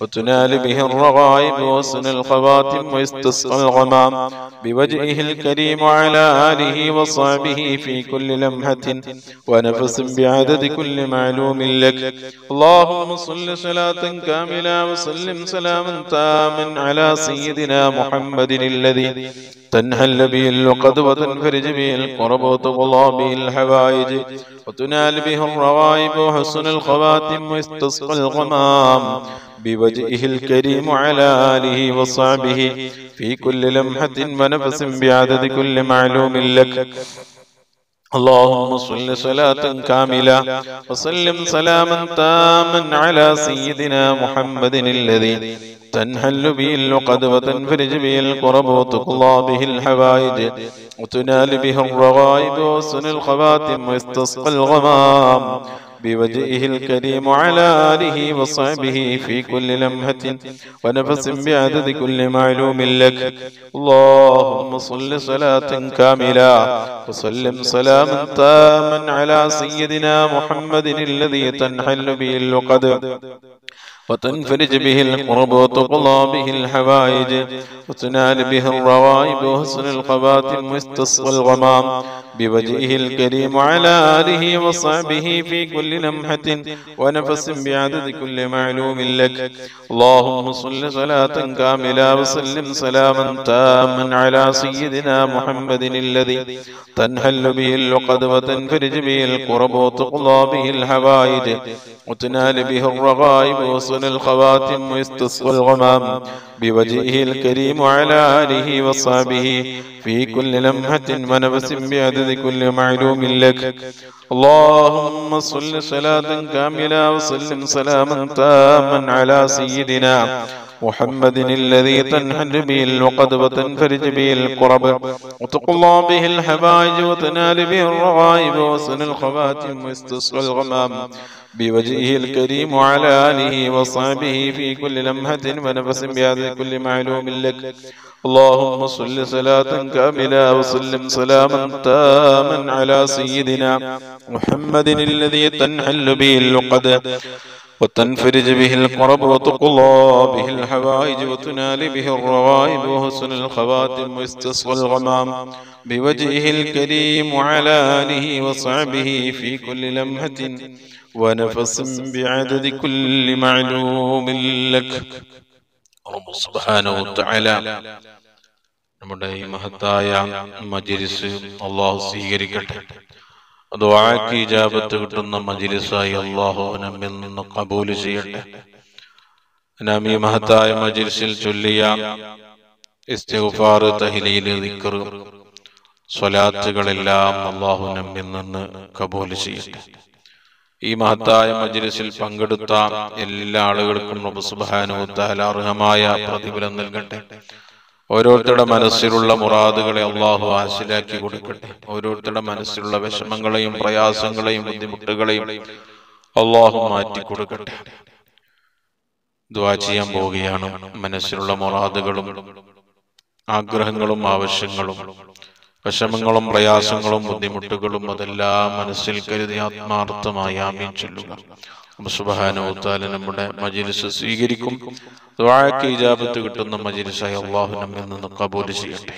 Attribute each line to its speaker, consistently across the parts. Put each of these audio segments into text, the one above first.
Speaker 1: وتنال به الرغائب وحسن الخواتم ويستسقى الغمام بوجهه الكريم وعلى آله وصحبه في كل لمحة ونفس بعدد كل معلوم لك. اللهم صل صلاة كاملة وسلم سلاما تاما على سيدنا محمد الذي تنحل به اللقد وتنفرج به الكرب وتقضى به الحوائج وتنال به الروائب وحسن الخواتم ويستسقى الغمام بوجهه الكريم وعلى آله وصحبه في كل لمحة ونفس بعدد كل معلوم لك. اللهم صل صلاة كاملة وسلم سلاما تاما على سيدنا محمد الذي تنحل به اللقد وتنفرج به الكرب وتقضى به الحوائج وتنال به الرغائب وحسن الخواتم ويستسقى الغمام بوجهه الكريم وعلى آله وصحبه في كل لمحة ونفس بعدد كل معلوم لك. اللهم صل صلاة كاملة وسلم سلاما تاما على سيدنا محمد الذي تنحل به اللقد وتنفرج به الكرب وتقضى به الحوائج وتنال به الروائب وحسن الخواتم ويستسقى الغمام بوجهه الكريم وعلى آله وصحبه في كل لمحة ونفس بعدد كل معلوم لك. اللهم صل صلاة كاملة وسلم سلاما تاما على سيدنا محمد الذي تنحل به اللقد وتنفرج به الكرب وتقضى به الحوائج وتنال به الرغائب وحسن الخواتم ويستسقى الغمام بوجهه الكريم وعلى آله وصحبه في كل لمحة ونفس بعدد كل معلوم لك. اللهم صل صلاة كاملة وسلم سلاما تاما على سيدنا محمد الذي تنحل به اللقد وتنفرج به الكرب وتقضى به الحوائج وتنال به الرغائب وحسن الخواتم ويستسقى الغمام بوجهه الكريم وعلى آله وصحبه في كل لمحة ونفس بعدد كل معلوم لك. اللهم صل صلاة كاملة وسلم سلاما تاما على سيدنا محمد الذي تنحل به اللقد وتنفرج به الكرب وتقضى به الحوائج وتنال به الروائب وحسن الخواتم ويستسقى الغمام بوجهه الكريم وعلى آله وصحبه في كل لمحة ونفس بعدد كل معلوم لك. റബ്ബ് സുബ്ഹാനഹു വതആല നമ്മുടെ ഈ മഹത്തായ മജ്ലിസ് അല്ലാഹു സ്വീകരിക്കട്ടെ. ദുആക്ക് ഇജാബത്ത് കിട്ടുന്ന മജ്ലിസായി അല്ലാഹു നമ്മിൽ നിന്ന് ഖബൂൽ ചെയ്യട്ടെ. നാം ഈ മഹത്തായ മജ്ലിസിൽ ചൊല്ലിയ ഇസ്തിഗ്ഫാർ, തഹ്ലീൽ, ദിക്ർ, സ്വലാത്തുകളെല്ലാം അല്ലാഹു നമ്മിൽ നിന്ന് ഖബൂൽ ചെയ്യട്ടെ. ഈ മഹത്തായ മജ്ലിസിൽ പങ്കെടുത്ത എല്ലാ ആളുകൾക്കും റബ്ബ് സുബ്ഹാനഹു വതആല അർഹമായ പ്രതിഫലം നൽകട്ടെ. ഓരോരുത്തരുടെ മനസ്സിലുള്ള മുറാദുകളെ അല്ലാഹു ഹാസിലാക്കി കൊടുക്കട്ടെ. ഓരോരുത്തരുടെ മനസ്സിലുള്ള വിഷമങ്ങളെയും പ്രയാസങ്ങളെയും ബുദ്ധിമുട്ടുകളെയും അല്ലാഹു മാറ്റി കൊടുക്കട്ടെ. ദുആ ചെയ്യാൻ പോവുകയാണ്. മനസ്സിലുള്ള മുറാദുകളും ആഗ്രഹങ്ങളും ആവശ്യങ്ങളും വിഷമങ്ങളും പ്രയാസങ്ങളും ബുദ്ധിമുട്ടുകളും അതെല്ലാം മനസ്സിൽ കരുതി ആത്മാർത്ഥമായി ആമീൻ ചൊല്ലുക. റബ്ബ് സുബ്ഹാനഹു വതആല നമ്മുടെ മജ്ലിസ് സ്വീകരിക്കും. ദുആക്ക് ഇജാബത്ത് കിട്ടുന്ന മജ്ലിസായി അല്ലാഹു നമ്മിൽ നിന്ന് ഖബൂൽ ചെയ്യട്ടെ.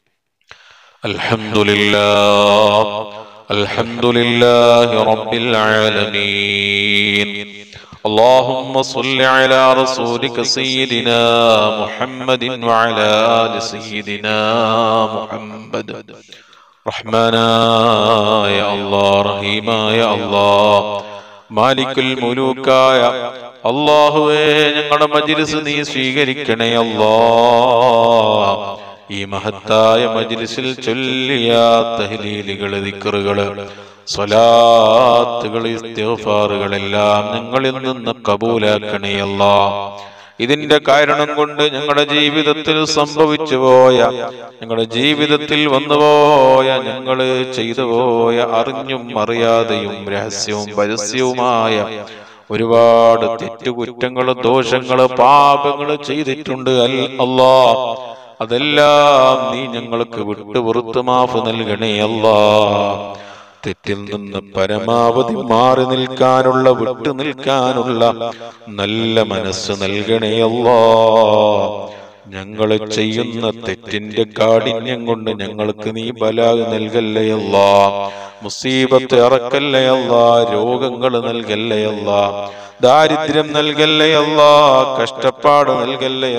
Speaker 1: അൽഹംദുലില്ലാഹ് അൽഹംദുലില്ലാഹി റബ്ബിൽ ആലമീൻ. اللهم صل على رسولك سيدنا محمد وعلى آل سيدنا محمد. رحمنا يا الله رحيما يا الله مالك الملوك يا الله ഞങ്ങളുടെ മജ്ലിസ് നീ സ്വീകരിക്കണേ അല്ലാഹ്. ഈ മഹത്തായ മജ്ലിസിൽ ചൊല്ലിയ തഹ്ലീലുകൾ, ദിക്റുകൾ, സ്വലാത്തുകൾ, ഇസ്തിഗ്ഫാറുകളെല്ലാം ഞങ്ങളിൽ നിന്ന് കബൂലാക്കണേ അല്ലാഹ്. ഇതിന്റെ കാരണം കൊണ്ട് ഞങ്ങളുടെ ജീവിതത്തിൽ സംഭവിച്ചു പോയ, ഞങ്ങളുടെ ജീവിതത്തിൽ വന്നുപോയ, ഞങ്ങൾ ചെയ്തു പോയ അറിഞ്ഞും അറിയാതെയും രഹസ്യവും പരസ്യവുമായ ഒരുപാട് തെറ്റുകുറ്റങ്ങള്, ദോഷങ്ങള്, പാപങ്ങള് ചെയ്തിട്ടുണ്ട് അല്ലാഹ്. അതെല്ലാം നീ ഞങ്ങൾക്ക് വിട്ടുപുറത്ത് മാഫ് നൽകണേ അല്ലാഹ്. തെറ്റിൽ നിന്ന് പരമാവധി മാറി നിൽക്കാനുള്ള, വിട്ടു നിൽക്കാനുള്ള നല്ല മനസ്സ് നൽകണേ അല്ലാഹ്. ഞങ്ങൾ ചെയ്യുന്ന തെറ്റിന്റെ കാഠിന്യം കൊണ്ട് ഞങ്ങൾക്ക് നീ ബലാഗ് നൽകല്ലേ അല്ലാഹ്. മുസീബത്ത് ഇറക്കല്ലേ അല്ലാഹ്. രോഗങ്ങൾ നൽകല്ലേ അല്ലാഹ്. ദാരിദ്ര്യം നൽകല്ലേ അല്ലാഹ്. കഷ്ടപ്പാട് നൽകല്ലേ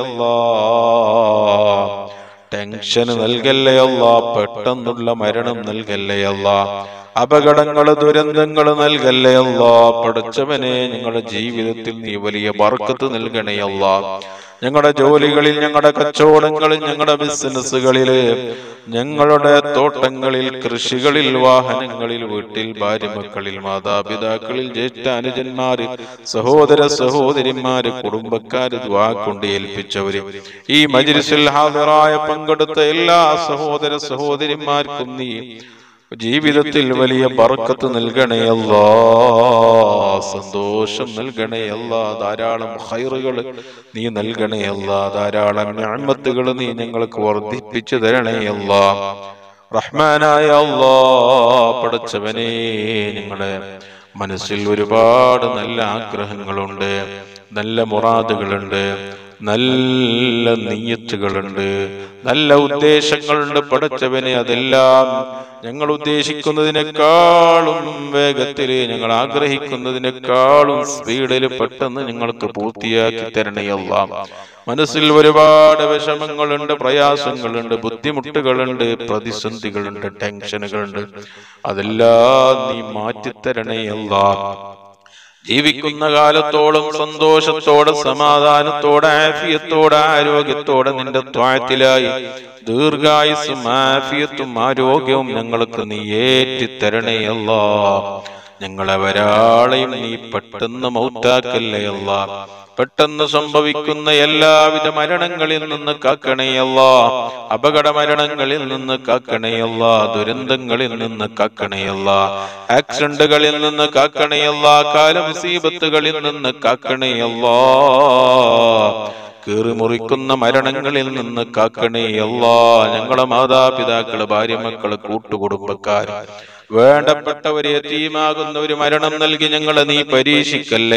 Speaker 1: അല്ലാഹ്. ടെൻഷൻ നൽകല്ലേ അല്ലാഹ്. പെട്ടെന്നുള്ള മരണം നൽകല്ലേ അല്ലാഹ്. അപകടങ്ങള് ദുരന്തങ്ങള് നൽകല്ലേ അല്ലാഹ്. പടച്ചവനെ, ഞങ്ങളുടെ ജീവിതത്തിൽ നീ വലിയ ബർക്കത്ത് നൽകണേ അല്ലാഹ്. ഞങ്ങളുടെ ജോലികളിൽ, ഞങ്ങളുടെ കച്ചവടങ്ങളിൽ, ഞങ്ങളുടെ ബിസിനസ്സുകളില്, ഞങ്ങളുടെ തോട്ടങ്ങളിൽ, കൃഷികളിൽ, വാഹനങ്ങളിൽ, വീട്ടിൽ, ഭാര്യമക്കളിൽ, മാതാപിതാക്കളിൽ, ജ്യേഷ്ഠാനുജന്മാര്, സഹോദര സഹോദരിമാര്, കുടുംബക്കാര്, ദുആ കൊണ്ട് ഏൽപ്പിച്ചവര്, ഈ മജ്‌ലിസിൽ ഹാദിറായ പങ്കെടുത്ത എല്ലാ സഹോദര സഹോദരിമാർക്കും നീ ജീവിതത്തിൽ വലിയ ബർക്കത്ത് നൽകണേ അല്ലാഹ്. സന്തോഷം നൽകണേ അല്ലാഹ്. ധാരാളം ഖൈറുകൾ നീ നൽകണേ അല്ലാഹ്. ധാരാളം നിഅമത്തുകൾ നീ ഞങ്ങൾക്ക് വർദ്ധിപ്പിച്ചു തരണേ അല്ലാഹ്. റഹ്മാനായ അല്ലാഹ്, പടച്ചവനേ, ഞങ്ങളുടെ മനസ്സിൽ ഒരുപാട് നല്ല ആഗ്രഹങ്ങളുണ്ട്, നല്ല മുറാദുകളുണ്ട്, നല്ല നിയ്യത്തുകളുണ്ട്, നല്ല ഉദ്ദേശങ്ങളുണ്ട്. പടച്ചവനെ, അതെല്ലാം ഞങ്ങൾ ഉദ്ദേശിക്കുന്നതിനേക്കാളും വേഗത്തില്, ഞങ്ങൾ ആഗ്രഹിക്കുന്നതിനേക്കാളും സ്പീഡില് പെട്ടെന്ന് ഞങ്ങൾക്ക് പൂർത്തിയാക്കി തരണേ അല്ലാഹ്. മനസ്സിൽ ഒരുപാട് വിഷമങ്ങളുണ്ട്, പ്രയാസങ്ങളുണ്ട്, ബുദ്ധിമുട്ടുകളുണ്ട്, പ്രതിസന്ധികളുണ്ട്, ടെൻഷനുകളുണ്ട്. അതെല്ലാം നീ മാറ്റിത്തരണേ അല്ലാഹ്. ജീവിക്കുന്ന കാലത്തോളം സന്തോഷത്തോടെ, സമാധാനത്തോടെ, ആഫിയത്തോടെ, ആരോഗ്യത്തോടെ നിന്റെ ത്വഅത്തിലായി ദീർഘായുസ്സും ആഫിയത്തും ആരോഗ്യവും ഞങ്ങൾക്ക് നീ ഏറ്റിത്തരണേ അല്ലാഹ്. ഞങ്ങളെ ഒരാളെയും നീ പെട്ടെന്ന് മൗത്താക്കല്ലേ അല്ലാഹ്. പെട്ടെന്ന് സംഭവിക്കുന്ന എല്ലാവിധ മരണങ്ങളിൽ നിന്ന് കാക്കണേ അല്ലാഹ്. അപകട മരണങ്ങളിൽ നിന്ന് കാക്കണേ അല്ലാഹ്. ദുരന്തങ്ങളിൽ നിന്ന് കാക്കണേ അല്ലാഹ്. ആക്സിഡന്റുകളിൽ നിന്ന് കാക്കണേ അല്ലാഹ്. കാലമുസീബത്തുകളിൽ നിന്ന് കാക്കണേ അല്ലാഹ്. കീറിമുറിക്കുന്ന മരണങ്ങളിൽ നിന്ന് കാക്കണേ അല്ലാഹ്. ഞങ്ങളെ മാതാപിതാക്കള്, ഭാര്യമക്കള്, കൂട്ടുകുടുംബക്കാര്, വേണ്ടപ്പെട്ടവരെ, യതീമാകുന്ന ഒരു മരണം നൽകി ഞങ്ങളെ നീ പരീക്ഷിക്കല്ലേ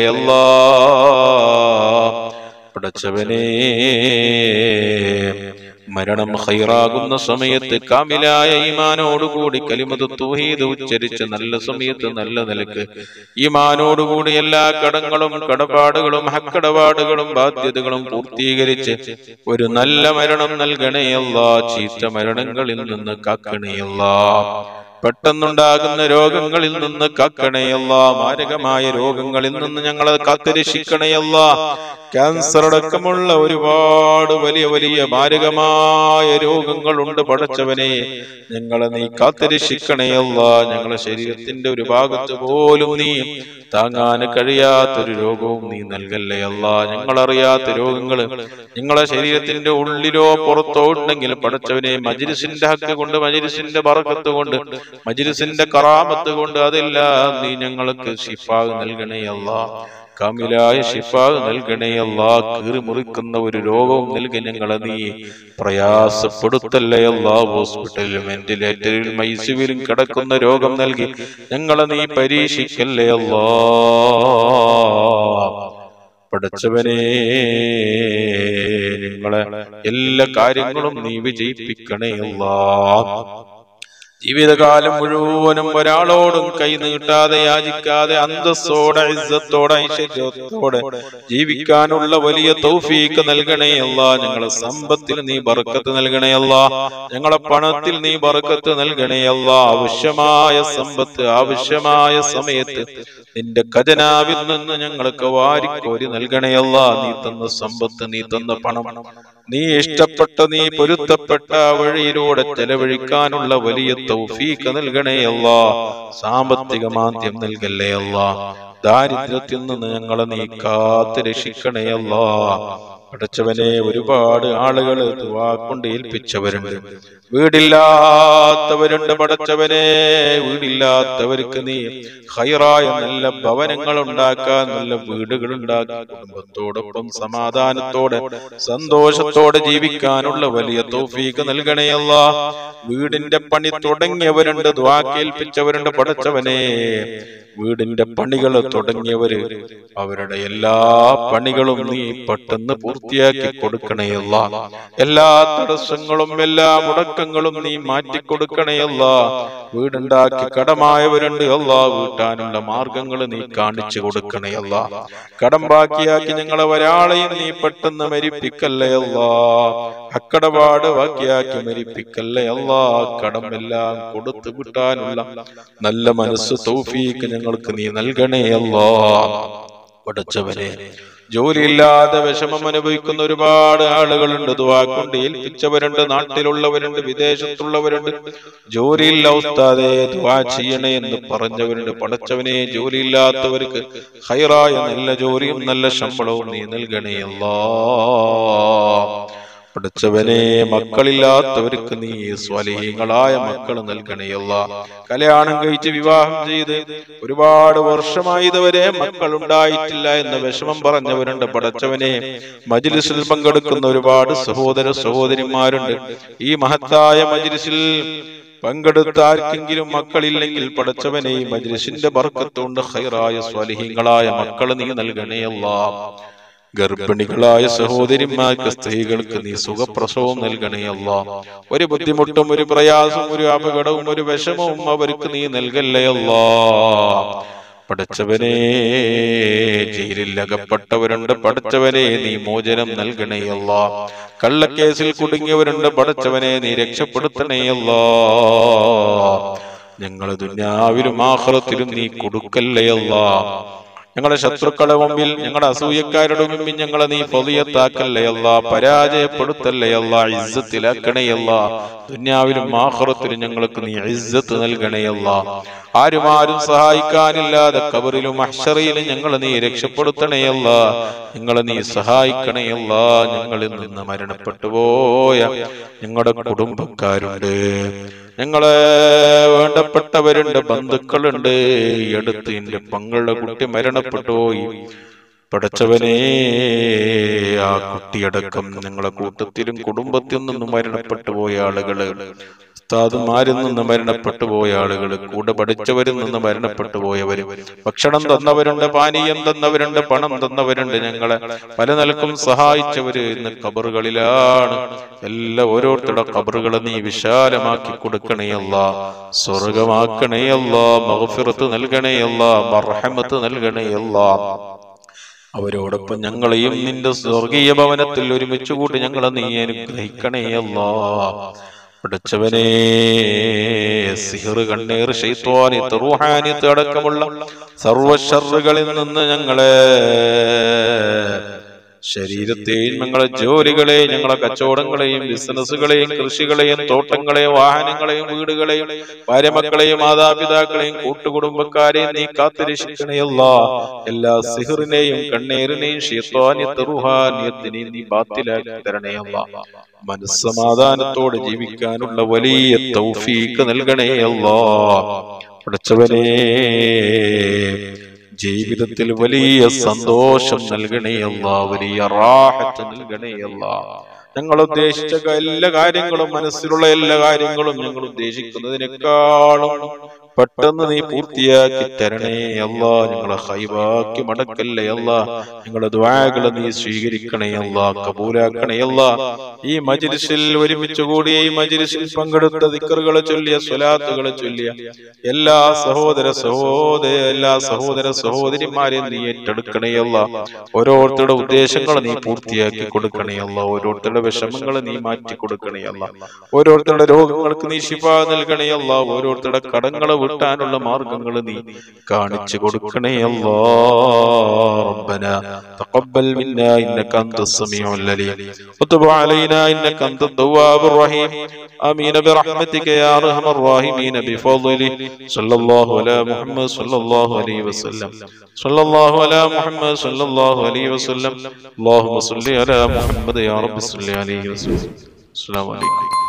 Speaker 1: അല്ലാഹ്. പടച്ചവനേ, മരണം ഖൈറാകുന്ന സമയത്ത് കാമിലായ ഈമാനോടുകൂടി കലിമത്തു തൗഹീദ് ഉച്ചരിച്ച് നല്ല സമയത്ത്, നല്ല നിലക്ക് ഈമാനോടുകൂടി എല്ലാ കടങ്ങളും, കടപാടുകളും, ഹക്കടപാടുകളും, ബാധ്യതകളും പൂർത്തീകരിച്ച് ഒരു നല്ല മരണം നൽകണേ അല്ലാഹ്. ചീത്ത മരണങ്ങളിൽ നിന്ന് കാക്കണേ അല്ലാഹ്. പെട്ടെന്നുണ്ടാകുന്ന രോഗങ്ങളിൽ നിന്ന് കാക്കണേ അല്ലാഹ്. മാരകമായ രോഗങ്ങളിൽ നിന്ന് ഞങ്ങളെ കാത്തുരക്ഷിക്കണേ അല്ലാഹ്. ക്യാൻസർ അടക്കമുള്ള ഒരുപാട് വലിയ വലിയ മാരകമായ രോഗങ്ങളുണ്ട്. പടച്ചവനെ, ഞങ്ങളെ നീ കാത്തുരക്ഷിക്കണേ അല്ലാഹ്. ഞങ്ങളെ ശരീരത്തിന്റെ ഒരു ഭാഗത്ത് പോലും നീ താങ്ങാൻ കഴിയാത്തൊരു രോഗവും നീ നൽകല്ലേ അല്ലാഹ്. ഞങ്ങളറിയാത്ത രോഗങ്ങള് ഞങ്ങളെ ശരീരത്തിന്റെ ഉള്ളിലോ പുറത്തോ ഉണ്ടെങ്കിൽ പടച്ചവനെ, മജ്‌ലിസിന്റെ ഹക്ക് കൊണ്ട്, മജ്‌ലിസിന്റെ ബറക്കത്ത് കൊണ്ട്, മജ്‌ലിസിന്റെ കറാമത്ത് കൊണ്ട് അതെല്ലാം നീ ഞങ്ങൾക്ക് ശിഫാ നൽകണേ അല്ലാഹ്. കാമിലായ ശിഫാ നൽകണേ അല്ലാഹ്. കീറി മുറിക്കുന്ന ഒരു രോഗവും നൽകി ഞങ്ങളെ നീ പ്രയാസപ്പെടുത്തല്ലേ അല്ലാഹ്. ഹോസ്പിറ്റലിലും വെന്റിലേറ്ററിലും ഐസിയുവിലും കിടക്കുന്ന രോഗം നൽകി ഞങ്ങളെ നീ പരീക്ഷിക്കല്ലേ അല്ലാഹ്. പടച്ചവനെ, ഞങ്ങളെ എല്ലാ കാര്യങ്ങളും നീ വിജയിപ്പിക്കണേ അല്ലാഹ്. ജീവിതകാലം മുഴുവനും ഒരാളോടും കൈ നീട്ടാതെ, യാചിക്കാതെ, അന്തസ്സോടെ, ഇസ്സത്തോടെ, ഐശ്വര്യത്തോടെ ജീവിക്കാനുള്ള വലിയ തൗഫീഖ് നൽകണേ അല്ലാഹ്. ഞങ്ങളെ സമ്പത്തിൽ നീ ബർക്കത്ത് നൽകണേ അല്ലാഹ്. ഞങ്ങളെ പണത്തിൽ നീ ബർക്കത്ത് നൽകണേ അല്ലാഹ്. ആവശ്യമായ സമ്പത്ത് ആവശ്യമായ സമയത്ത് നിന്റെ ഖജനാവിൽ നിന്ന് ഞങ്ങൾക്ക് വാരിക്കോരി നൽകണേ അല്ലാഹ്. നീ തന്ന സമ്പത്ത്, നീ തന്ന പണം നീ ഇഷ്ടപ്പെട്ട, നീ പൊരുത്തപ്പെട്ട വഴിയിലൂടെ ചെലവഴിക്കാനുള്ള വലിയ തൗഫീഖ് നൽകണേ അല്ലാഹ്. സാമ്പത്തിക മാന്ദ്യം നൽകല്ലേ അല്ലാഹ്. ദാരിദ്ര്യത്തിൽ നിന്ന് ഞങ്ങളെ നീ കാത്ത് രക്ഷിക്കണേ അല്ലാഹ്. പടച്ചവനെ ഒരുപാട് ആളുകൾ ദുആ കൊണ്ട് ഏൽപ്പിച്ചവരുണ്ട്. വീടില്ലാത്തവരുണ്ട് പടച്ചവനെ. വീടില്ലാത്തവർക്ക് നീ ഖൈറായ നല്ല ഭവനങ്ങൾ ഉണ്ടാക്കാൻ, നല്ല വീടുകൾ ഉണ്ടാക്കാൻ, കുടുംബത്തോടൊപ്പം സമാധാനത്തോടെ സന്തോഷത്തോടെ ജീവിക്കാനുള്ള വലിയ തൗഫീഖ് നൽകണേ അല്ലാഹ്. വീടിന്റെ പണി തുടങ്ങിയവരുണ്ട്, ദുആ കേൾപ്പിച്ചവരുണ്ട് പടച്ചവനെ. വീടിന്റെ പണികൾ തുടങ്ങിയവര് അവരുടെ എല്ലാ പണികളും നീ പെട്ടെന്ന് പൂർത്തിയാക്കി കൊടുക്കണേ അല്ലാഹ്. എല്ലാ തടസ്സങ്ങളും എല്ലാ മുടക്കങ്ങളും നീ മാറ്റിക്കൊടുക്കണേ അല്ലാഹ്. വീടുണ്ടാക്കി കടമായവരുണ്ട് അല്ലാഹ്, വീട്ടാനുള്ള മാർഗങ്ങൾ നീ കാണിച്ചു കൊടുക്കണേ അല്ലാഹ്. കടം ബാക്കിയാക്കി ഞങ്ങളെ ഒരാളെയും നീ പെട്ടെന്ന് മരിപ്പിക്കല്ലേ അല്ലാഹ്. അക്കടപാട് ബാക്കിയാക്കി മരിപ്പിക്കല്ലേ അല്ലാഹ്. കടം എല്ലാം കൊടുത്തു വിട്ടാനുള്ള നല്ല മനസ്സ് തൗഫീഖ് ഞങ്ങൾക്ക് നീ നൽകണേ അല്ലാഹ്. പടച്ചവനെ, ജോലിയില്ലാതെ വിഷമം അനുഭവിക്കുന്ന ഒരുപാട് ആളുകളുണ്ട്, ദുആ കൊണ്ട് ഏൽപ്പിച്ചവരുണ്ട്, നാട്ടിലുള്ളവരുണ്ട്, വിദേശത്തുള്ളവരുണ്ട്. ജോലിയില്ല ഉസ്താദേ ദുആ ചെയ്യണേ എന്ന് പറഞ്ഞവരുണ്ട്. പടച്ചവനെ, ജോലിയില്ലാത്തവർക്ക് ഖൈറായ നല്ല ജോലിയും നല്ല ശമ്പളവും നീ നൽകണേ അല്ലാഹ്. പടച്ചവനെ, മക്കളില്ലാത്തവർക്ക് നീ സ്വാലിഹീങ്ങളായ മക്കൾ നൽകണേ അല്ലാഹ്. കല്യാണം കഴിച്ച് വിവാഹം ചെയ്ത് ഒരുപാട് വർഷമായി ഇതുവരെ മക്കൾ ഉണ്ടായിട്ടില്ല എന്ന വിഷമം പറഞ്ഞവരുണ്ട്. പടച്ചവനെ, മജ്ലിസിൽ പങ്കെടുക്കുന്ന ഒരുപാട് സഹോദര സഹോദരിമാരുണ്ട്. ഈ മഹത്തായ മജ്ലിസിൽ പങ്കെടുത്ത ആർക്കെങ്കിലും മക്കളില്ലെങ്കിൽ പടച്ചവനെ, ഈ മജ്ലിസിന്റെ ബർക്കത്ത് കൊണ്ട് ഖൈറായ സ്വാലിഹീങ്ങളായ മക്കൾ നീ നൽകണേ അല്ലാഹ്. ഗർഭിണികളായ സഹോദരിമാർക്ക്, സ്ത്രീകൾക്ക് നീ സുഖപ്രസവം നൽകണേ അല്ലാഹ്. ഒരു ബുദ്ധിമുട്ടും ഒരു പ്രയാസവും ഒരു അപകടവും ഒരു വിഷമവും അവർക്ക് നീ നൽകല്ലേ അല്ലാഹ്. പടച്ചവനെ, ജയിലിൽ അകപ്പെട്ടവരുണ്ട്, പടച്ചവനെ നീ മോചനം നൽകണേ അല്ലാഹ്. കള്ളക്കേസിൽ കുടുങ്ങിയവരുണ്ട്, പടച്ചവനെ നീ രക്ഷപ്പെടുത്തണേ അല്ലാഹ്. ഞങ്ങളെ ദുനിയാവിലും ആഖിറത്തിലും നീ കൊടുക്കല്ലേ അല്ലാഹ്. ഞങ്ങളുടെ ശത്രുക്കളുടെ മുമ്പിൽ, ഞങ്ങളുടെ അസൂയക്കാരുടെ മുമ്പിൽ ഞങ്ങളെ നീ ഫളിയത്താക്കല്ലേ അല്ലാഹ്. പരാജയപ്പെടുത്തല്ലേ അല്ലാഹ്. ഇസ്സത്തിലാക്കണേ അല്ലാഹ്. ദുനിയാവിലും ആഖിറത്തിലും ഞങ്ങൾക്ക് നീ ഇസ്സത്ത് നൽകണേ അല്ലാഹ്. ആരും സഹായിക്കാനില്ലാതെ ഖബറിലും മഹ്ശറിലും ഞങ്ങളെ നീ രക്ഷപ്പെടുത്തണേ അല്ലാഹ്. ഞങ്ങളെ നീ സഹായിക്കണേ അല്ലാഹ്. ഞങ്ങളിൽ നിന്ന് മരണപ്പെട്ടു പോയ ഞങ്ങളുടെ കുടുംബക്കാരുണ്ട്, ഞങ്ങളെ വേണ്ടപ്പെട്ടവരുണ്ട്, ബന്ധുക്കളുണ്ട്. ഈ അടുത്ത് എന്റെ പങ്ങളുടെ കുട്ടി മരണപ്പെട്ടു പോയി. പടച്ചവനെ, ആ കുട്ടിയടക്കം ഞങ്ങളെ കൂട്ടത്തിലും കുടുംബത്തിൽ നിന്നും മരണപ്പെട്ടു പോയ ആളുകള്, ഉസ്താദുമാരിൽ നിന്ന് മരണപ്പെട്ടു പോയ ആളുകള്, കൂടെ പഠിച്ചവരിൽ നിന്ന് മരണപ്പെട്ടു പോയവര്, ഭക്ഷണം തന്നവരുണ്ട്, പാനീയം തന്നവരുണ്ട്, പണം തന്നവരുണ്ട്, ഞങ്ങളെ പല നിലക്കും സഹായിച്ചവര് ഇന്ന് ഖബറുകളിലാണ്. എല്ലാ ഓരോരുത്തരുടെ ഖബറുകളെ നീ വിശാലമാക്കി കൊടുക്കണേ അല്ലാഹ്. സ്വർഗമാക്കണേ അല്ലാഹ്. മഗ്ഫിറത്ത് നൽകണേ അല്ലാഹ്. മർഹമത്ത് നൽകണേ അല്ലാഹ്. അവരോടൊപ്പം ഞങ്ങളെയും നിന്റെ സ്വർഗീയ ഭവനത്തിൽ ഒരുമിച്ച് കൂട്ടി ഞങ്ങളെ നീ അനുഗ്രഹിക്കണേ അല്ലാഹ്. പടച്ചവനെ, സിഹർ, കണ്ണീർ, ശൈത്വാനിയത്ത്, റൂഹാനിയത്ത് അടക്കമുള്ള സർവ്വ ശർറുകളിൽ നിന്ന് ഞങ്ങളെ ശരീരത്തെയും ഞങ്ങളെ ജോലികളെയും ഞങ്ങളെ കച്ചവടങ്ങളെയും ബിസിനസ്സുകളെയും കൃഷികളെയും തോട്ടങ്ങളെയും വാഹനങ്ങളെയും വീടുകളെയും ഭാര്യമക്കളെയും മാതാപിതാക്കളെയും കൂട്ടുകുടുംബക്കാരെയും നീ കാത്തുരക്ഷിക്കണേ അല്ലാഹ്. എല്ലാ സിഹറിനെയും കണ്ണീരിനെയും ശൈത്വാനിയത്ത് റൂഹാനിയത്തിനെയും നീ ബാത്തിലാക്കി തരണേ അല്ലാഹ്. മനസ്സമാധാനത്തോടെ ജീവിക്കാനുള്ള വലിയ തൗഫീഖ് നൽകണേ അല്ലാഹ്. പടച്ചവനെ, ജീവിതത്തിൽ വലിയ സന്തോഷം നൽകണേ അല്ലാഹ്. വലിയ റാഹത്ത് നൽകണേ അല്ലാഹ്. ഞങ്ങൾ ഉദ്ദേശിച്ച എല്ലാ കാര്യങ്ങളും, മനസ്സിലുള്ള എല്ലാ കാര്യങ്ങളും ഞങ്ങൾ ഉദ്ദേശിക്കുന്നതിനേക്കാളും പെട്ടെന്ന് നീ പൂർത്തിയാക്കി തരണേ അല്ലാഹ്. ഞങ്ങളെ ഖൈറാക്കി മടക്കല്ലേ അല്ലാഹ്. ഞങ്ങളുടെ ദുആകളെ നീ സ്വീകരിക്കണേ അല്ലാഹ്. കബൂലാക്കണേ അല്ലാഹ്. ഈ മജ്ലിസിൽ ഒരുമിച്ച് കൂടിയ, ഈ മജ്ലിസിൽ പങ്കെടുത്ത, ദിക്റുകളെ ചൊല്ലിയ, സ്വലാത്തുകളെ ചൊല്ലിയ എല്ലാ സഹോദര സഹോദരിമാരെയും നീ ഏറ്റെടുക്കണേ അല്ലാഹ്. ഓരോരുത്തരുടെ ഉദ്ദേശങ്ങൾ നീ പൂർത്തിയാക്കി കൊടുക്കണേ അല്ലാഹ്. ഓരോരുത്തരുടെ വിഷമങ്ങൾ നീ മാറ്റി കൊടുക്കണേ അല്ലാഹ്. ഓരോരുത്തരുടെ രോഗങ്ങൾക്ക് നീ ശിഫ നൽകണേ അല്ലാഹ്. ഓരോരുത്തരുടെ കടങ്ങളെ വിട്ടാനുള്ള മാർഗങ്ങൾ നീ കാണിച്ചു കൊടുക്കണേ അല്ലാ. റബ്ബനാ തഖബ്ബൽ മിന്നാ ഇന്നക അൻതസ് സമീഉൽ അലീം വതുബ് അലൈനാ ഇന്നക അൻതത് തവ്വാബുർ റഹീം. ആമീൻ ബിറഹ്മതിക യാ അർഹമർ റഹീമീൻ ബിഫദ്ലിഹി. സല്ലല്ലാഹു അലാ മുഹമ്മദ് സല്ലല്ലാഹു അലൈഹി വസല്ലം. സല്ലല്ലാഹു അലാ മുഹമ്മദ് സല്ലല്ലാഹു അലൈഹി വസല്ലം. അല്ലാഹുമ്മ സ്വല്ലി അലാ മുഹമ്മദ് യാ റബ്ബി സ്വല്ലി അലൈഹി വസല്ലം. അസ്സലാമു അലൈക്കും.